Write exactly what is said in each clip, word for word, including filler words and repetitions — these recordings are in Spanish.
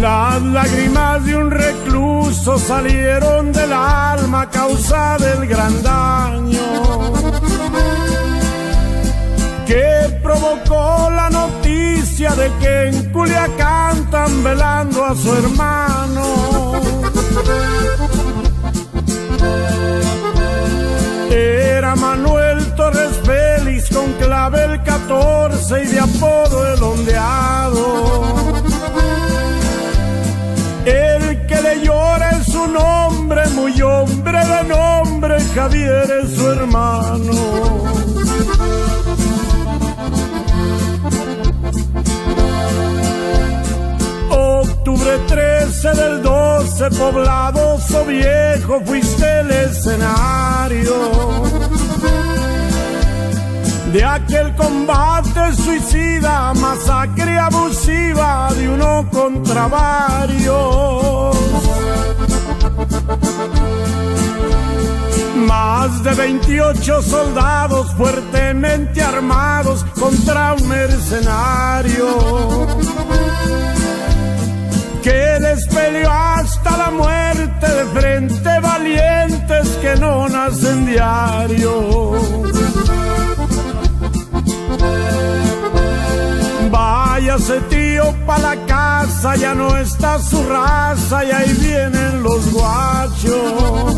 Las lágrimas de un recluso salieron del alma a causa del gran daño que provocó la noticia de que en Culiacán están velando a su hermano. Era Manuel Torres Félix, con clavel catorce y de apodo el ondeado. El que le llora es su nombre, muy hombre de nombre, Javier es su hermano. Octubre trece del doce, Poblado Viejo, fuiste el escenario de aquel combate suicida, masacre abusiva de uno contra varios. Más de veintiocho soldados fuertemente armados contra un mercenario que les peleó hasta la muerte, de frente valientes que no nacen diario. Váyase tío pa' la casa, ya no está su raza y ahí vienen los guachos.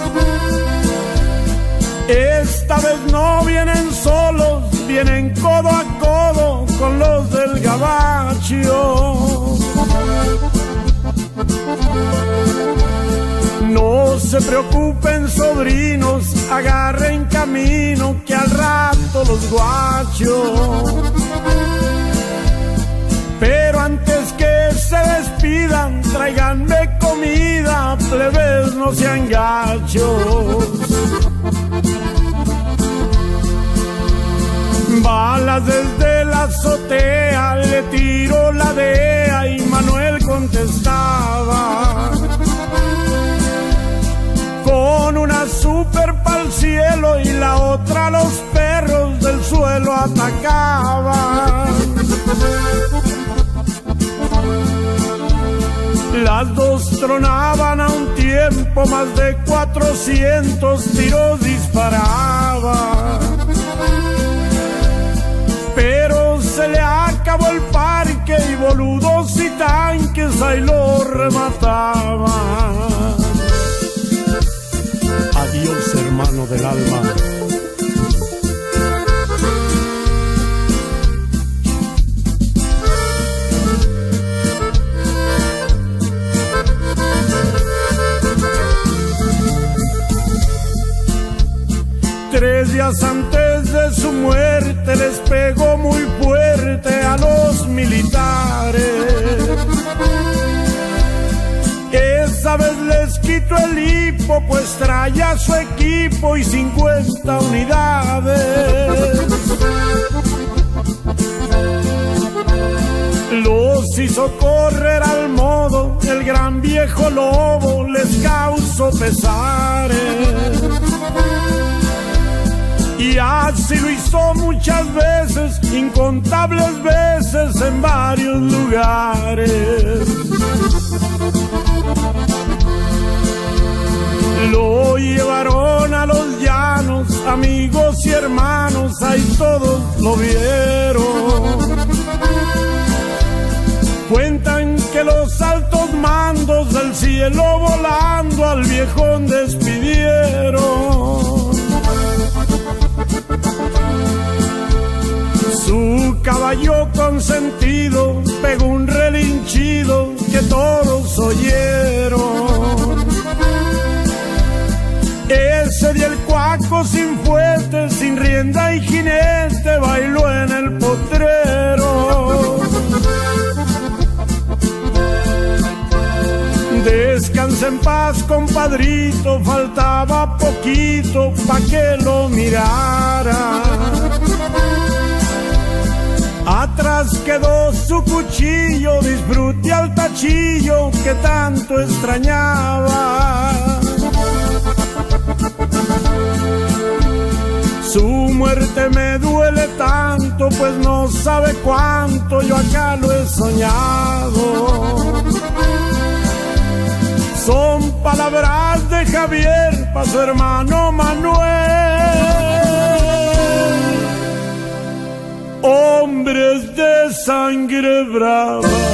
Esta vez no vienen solos, vienen codo a codo con los del gabacho. No se preocupen sobrinos, agarren camino que al rato los guachos. Pero antes que se despidan, tráiganme comida, plebes no sean gachos. Balas desde la azotea, le tiró la D E A y Manuel contestaba con una super pa'l cielo y la otra los perros del suelo atacaban. Las dos tronaban a un tiempo, más de cuatrocientos tiros disparaban. Pero se le acabó el parque y boludos y tanques ahí lo remataban. Adiós, hermano del alma. Tres días antes de su muerte les pegó muy fuerte a los militares. Esa vez les quitó el hipo, pues traía su equipo y cincuenta unidades. Los hizo correr al modo, el gran viejo lobo les causó pesares. Y así lo hizo muchas veces, incontables veces en varios lugares. Lo llevaron a los llanos, amigos y hermanos, ahí todos lo vieron. Cuentan que los altos mandos del cielo volando al viejón despidieron. Su caballo consentido pegó un relinchido que todos oyeron. Ese día el cuaco sin fuerte, sin rienda y jinete, bailó en el potrero. Descansa en paz, compadrito, faltaba poquito pa' que lo mirara. Atrás quedó su cuchillo, disfrute al tachillo que tanto extrañaba. Su muerte me duele tanto, pues no sabe cuánto yo acá lo he soñado. sabrás de Javier pa' su hermano Manuel. Hombres de sangre brava